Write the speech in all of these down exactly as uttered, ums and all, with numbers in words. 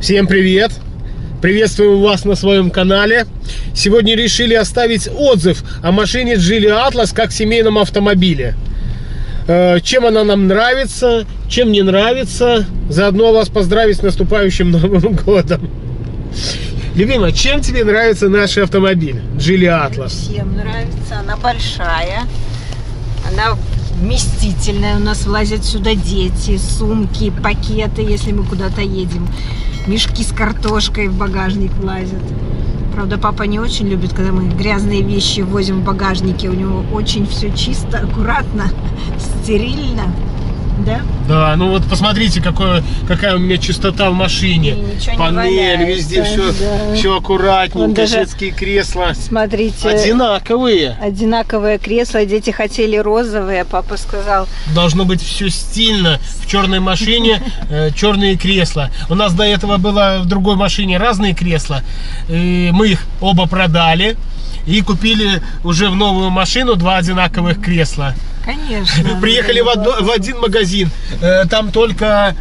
Всем привет! Приветствуем вас на своем канале. Сегодня решили оставить отзыв о машине Geely Atlas как семейном автомобиле. Чем она нам нравится, чем не нравится. Заодно вас поздравить с наступающим Новым годом. Любимая, чем тебе нравится наш автомобиль Geely Atlas? Всем нравится. Она большая. Она вместительная. У нас влазят сюда дети, сумки, пакеты, если мы куда-то едем. Мешки с картошкой в багажник влазят. Правда, папа не очень любит, когда мы грязные вещи возим в багажнике. У него очень все чисто, аккуратно, стерильно. Да? Да, ну вот посмотрите, какое, какая у меня чистота в машине. Панель, везде все, да. все аккуратненько, детские кресла. Смотрите. Одинаковые. Одинаковые кресла. Дети хотели розовые, папа сказал. Должно быть все стильно. В черной машине э, черные кресла. У нас до этого было в другой машине разные кресла. И мы их оба продали. И купили уже в новую машину два одинаковых кресла. Конечно. Приехали в, одно, в один магазин, там только,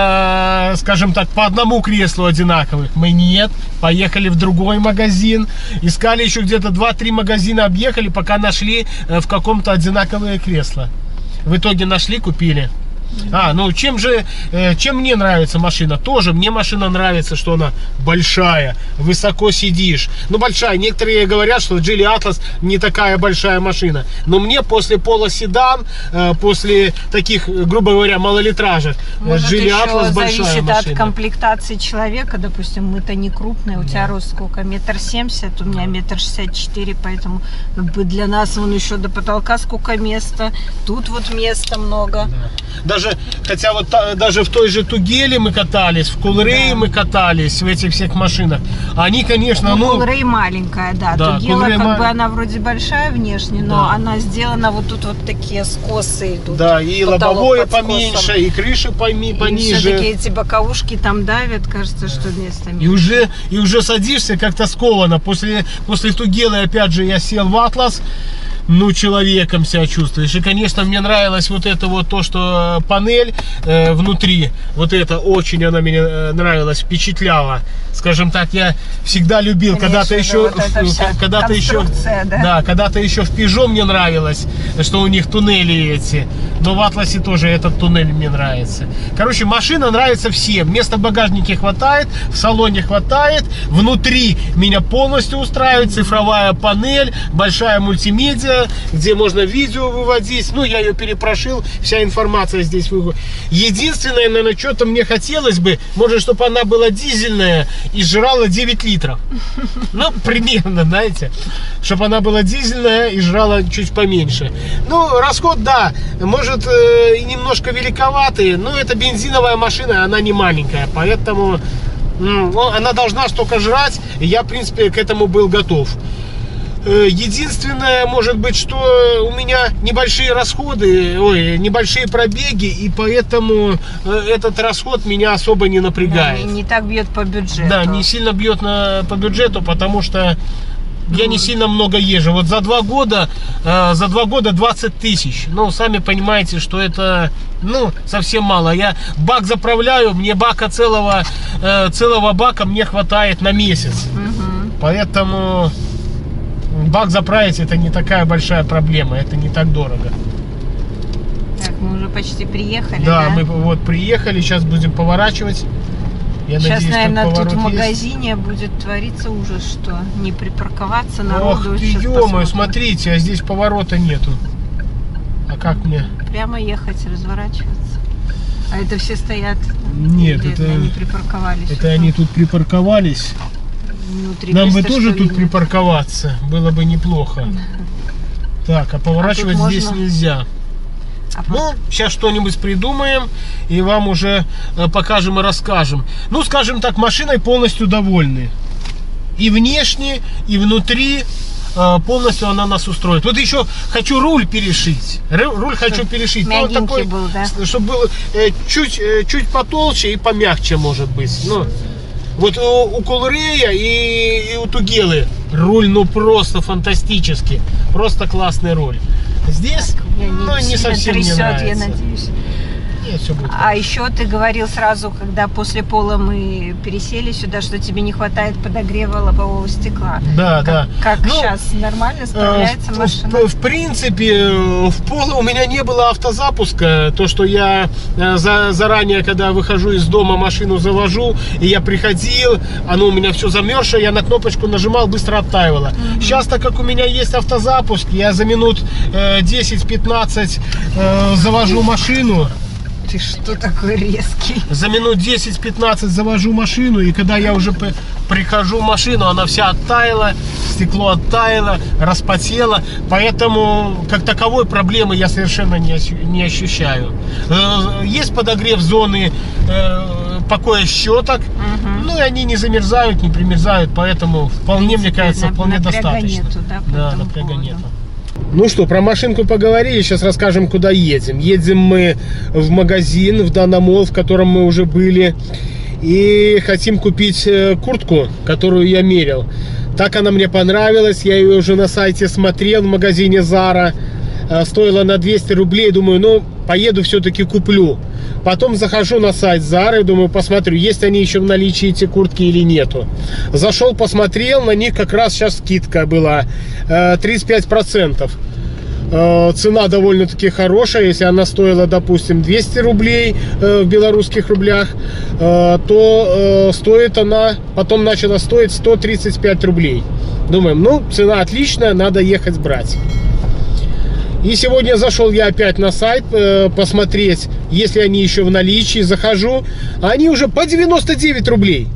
э, скажем так, по одному креслу одинаковых. Мы нет, поехали в другой магазин, искали еще где-то два-три магазина, объехали, пока нашли в каком-то одинаковые кресла. В итоге нашли, купили. А, ну чем же, чем мне нравится машина? Тоже мне машина нравится, что она большая, высоко сидишь. Ну, большая. Некоторые говорят, что Geely Atlas не такая большая машина. Но мне после Polo седан, после таких, грубо говоря, малолитражек, Geely Atlas большая зависит машина. От комплектации человека. Допустим, мы-то не крупные. У тебя рост сколько? Метр семьдесят, у меня метр шестьдесят четыре, поэтому как бы для нас вон еще до потолка сколько места. Тут вот места много. Да. Даже, хотя вот та, даже в той же Тугеле мы катались, в Кулрее да. мы катались, в этих всех машинах. Они, конечно, ну... ну Кулрей маленькая, да. да Тугела, как ма... бы она вроде большая внешне, но да. она сделана вот тут вот такие скосы идут. Да, и лобовое поменьше, и крыша поми, пониже. И все-таки эти боковушки там давят, кажется, что место меньше. И уже, и уже садишься как-то скованно. После, после Тугелы, опять же, я сел в Атлас. Ну, человеком себя чувствуешь. И, конечно, мне нравилось вот это вот то, что панель э, внутри, вот это очень она мне э, нравилась, впечатляла. Скажем так, я всегда любил, когда-то еще, вот когда-то еще, да, да когда-то еще в Peugeot мне нравилось, что у них туннели эти. Но в Атласе тоже этот туннель мне нравится. Короче, машина нравится всем. Места в багажнике хватает, в салоне хватает, внутри меня полностью устраивает цифровая панель, большая мультимедиа, где можно видео выводить. Ну, я ее перепрошил, вся информация здесь выводит. Единственное, наверное, что-то мне хотелось бы, может, чтобы она была дизельная и жрала девять литров. Ну, примерно, знаете. Чтобы она была дизельная и жрала чуть поменьше. Ну, расход, да, может, э, немножко великоватый, но это бензиновая машина, она не маленькая. Поэтому ну, она должна столько жрать, и я, в принципе, к этому был готов. Единственное, может быть, что у меня небольшие расходы, ой, небольшие пробеги, и поэтому этот расход меня особо не напрягает. Да, не так бьет по бюджету. Да, не сильно бьет на, по бюджету, потому что я не сильно много езжу. Вот за два года, за два года двадцать тысяч. Ну, сами понимаете, что это, ну, совсем мало. Я бак заправляю, мне бака целого, целого бака мне хватает на месяц. Угу. Поэтому... бак заправить это не такая большая проблема, это не так дорого. Так, мы уже почти приехали. Да, да? мы вот приехали, сейчас будем поворачивать. Я сейчас, надеюсь, наверное, тут в есть. магазине будет твориться ужас, что не припарковаться народу. Ох ты, ё-моё, смотрите, а здесь поворота нету. А как мне? Прямо ехать, разворачиваться. А это все стоят? Нет, это они припарковались. Это они тут припарковались. Внутри нам бы места, тоже тут видно. припарковаться, было бы неплохо. Так, а поворачивать а здесь можно... нельзя. А ну, сейчас что-нибудь придумаем и вам уже покажем и расскажем. Ну, скажем так, машиной полностью довольны. И внешне, и внутри полностью она нас устроит. Вот еще хочу руль перешить. Руль хочу перешить. Мягенький ну, такой, был, да? Чтобы был чуть, чуть потолще и помягче, может быть. Ну, вот у, у Кулрея и, и у Тугелы руль, ну, просто фантастический. Просто классный руль. Здесь, так, ну, не совсем трясет, мне нравится. Я надеюсь. Нет, все будет. А еще ты говорил сразу, когда после пола мы пересели сюда, что тебе не хватает подогрева лобового стекла. Да, как, да. Как Ну, сейчас нормально справляется в, машина? В, в принципе, в поло у меня не было автозапуска. То, что я за, заранее, когда выхожу из дома, машину завожу, и я приходил, оно у меня все замерзшее, я на кнопочку нажимал, быстро оттаивало. Mm-hmm. Сейчас, так как у меня есть автозапуск, я за минут э, десять-пятнадцать э, завожу машину. Ты что такой резкий? За минут десять-пятнадцать завожу машину, и когда я уже прихожу в машину, она вся оттаяла, стекло оттаяло, распотело, поэтому как таковой проблемы я совершенно не, не ощущаю. Есть подогрев зоны э, покоя щеток, угу. Ну и они не замерзают, не примерзают, поэтому вполне, мне кажется, на, вполне напряга достаточно. Нету, да, да, напряга нету. Ну что, про машинку поговорили, сейчас расскажем, куда едем. Едем мы в магазин, в Данамол, в котором мы уже были. И хотим купить куртку, которую я мерил. Так она мне понравилась, я ее уже на сайте смотрел, в магазине Zara. Стоила на двести рублей, думаю, ну, поеду все-таки куплю. Потом захожу на сайт Zara, думаю, посмотрю, есть они еще в наличии эти куртки или нету. Зашел, посмотрел, на них как раз сейчас скидка была, тридцать пять процентов. Цена довольно-таки хорошая, если она стоила, допустим, двести рублей в белорусских рублях, то стоит она, потом начала стоить сто тридцать пять рублей. Думаем, ну, цена отличная, надо ехать брать. И сегодня зашел я опять на сайт э, посмотреть, если они еще в наличии. Захожу, а они уже по девяносто девять рублей.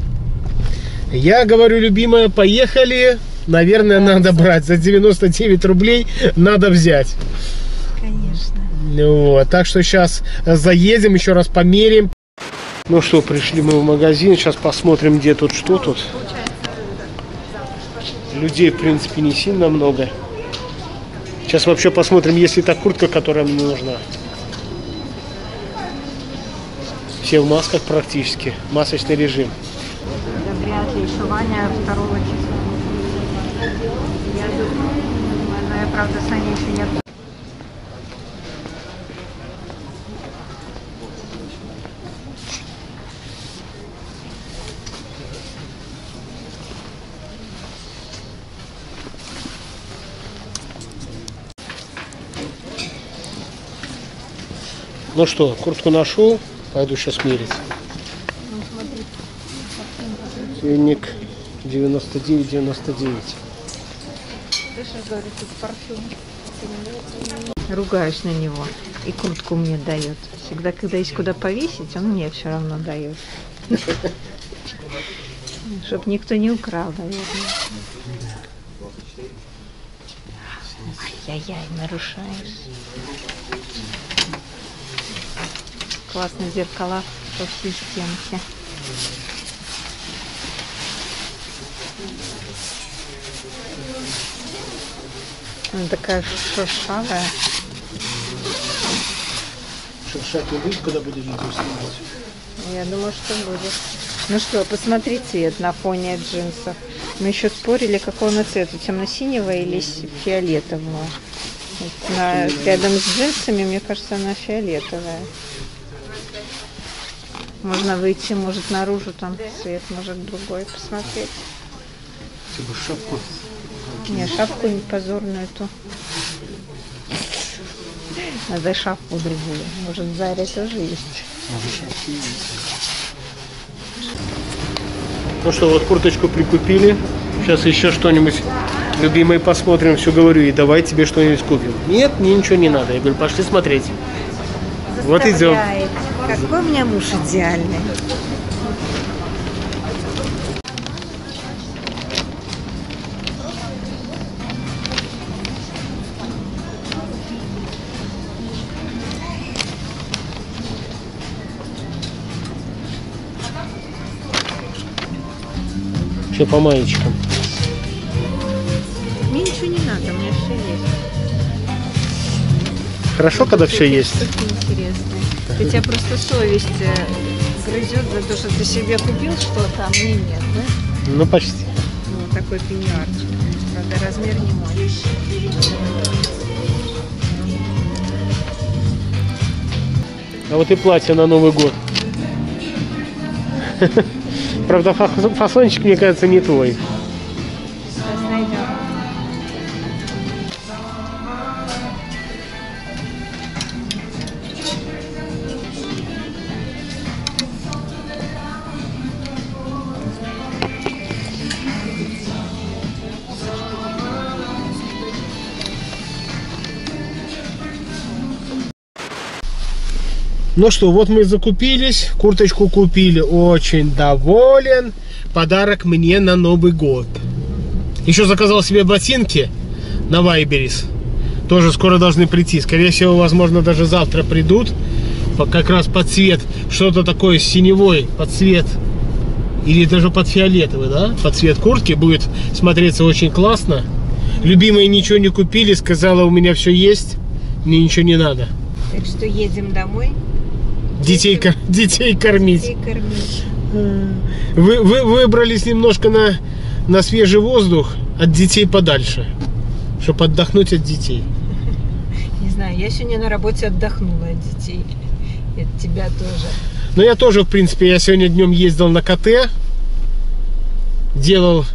Я говорю, любимая, поехали. Наверное, надо брать. За девяносто девять рублей надо взять. Конечно. Вот, так что сейчас заедем, еще раз померяем. Ну что, пришли мы в магазин. Сейчас посмотрим, где тут, что тут. Людей, в принципе, не сильно много. Сейчас вообще посмотрим, есть ли та куртка, которая мне нужна. Все в масках практически. Масочный режим. Да вряд ли. Еще Ваня второго числа. Я думаю, но я, правда, Саня еще не... Ну что, куртку нашел, пойду сейчас мерить. Ценник девяносто девять девяносто девять. Ругаюсь на него, и куртку мне дает. Всегда, когда есть куда повесить, он мне все равно дает. Чтоб никто не украл, наверное. Ай-яй-яй, нарушаешь. Классные зеркала по всей стенке. Она такая шершавая. Шершать не будет, когда будет видео снимать? Я думаю, что будет. Ну что, посмотри цвет на фоне джинсов. Мы еще спорили, какого она цвета, темно-синего или фиолетового. Вот на, рядом с джинсами, мне кажется, она фиолетовая. Можно выйти, может, наружу, там цвет, может, другой посмотреть. Типа шапку. Не, шапку не позорную эту. Надо шапку другую. Может, в Заре тоже есть. Ну что, вот курточку прикупили. Сейчас еще что-нибудь, любимые, посмотрим. Все говорю, и давай тебе что-нибудь купим. Нет, мне ничего не надо. Я говорю, пошли смотреть. Вот идем. Какой у меня муж идеальный. Все по маечкам. Мне ничего не надо, у меня все есть. Хорошо, когда все есть. Интересно. У тебя просто совесть грызет за то, что ты себе купил что-то, а мне нет, да? Ну, почти. Вот такой пеньюарчик. Правда, размер не мой. А вот и платье на Новый год. Правда, фасончик, мне кажется, не твой. Сейчас найдем. Ну что, вот мы закупились, курточку купили, очень доволен. Подарок мне на Новый год. Еще заказал себе ботинки на Вайберис. Тоже скоро должны прийти. Скорее всего, возможно, даже завтра придут. Как раз под цвет, что-то такое синевой, под цвет. Или даже под фиолетовый, да? Под цвет куртки будет смотреться очень классно. Любимые ничего не купили, сказала, у меня все есть, мне ничего не надо. Так что едем домой. Детей, детей кормить. Детей кормить. Вы, вы выбрались немножко на, на свежий воздух, от детей подальше, чтобы отдохнуть от детей. Не знаю, я сегодня на работе отдохнула от детей. И от тебя тоже. Ну, я тоже, в принципе, я сегодня днем ездил на КТ, делал,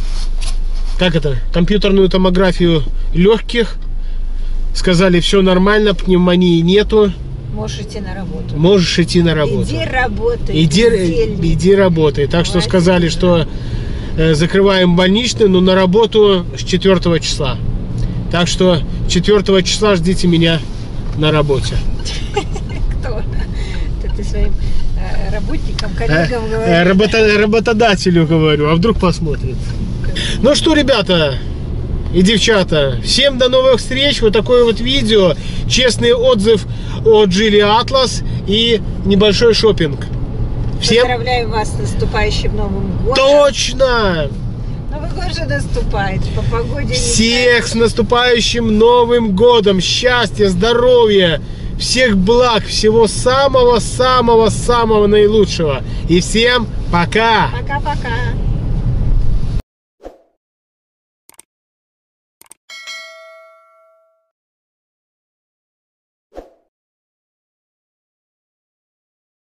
как это, компьютерную томографию легких. Сказали, все нормально, пневмонии нету. Можешь идти на работу. Можешь идти на работу. Иди работай. Иди, иди работай. Так что сказали, что э, закрываем больничный, но на работу с четвёртого числа. Так что четвёртого числа ждите меня на работе. Кто? Это ты своим э, работникам, коллегам э, говоришь? Работодателю говорю, а вдруг посмотрит. Ну что, ребята и девчата, всем до новых встреч. Вот такое вот видео. Честный отзыв о Geely Atlas и небольшой шопинг. Всем поздравляю вас с наступающим Новым годом. Точно! Новый год же наступает. По погоде. Всех с наступающим Новым годом. Счастья, здоровья, всех благ, всего самого-самого-самого наилучшего. И всем пока! Пока-пока.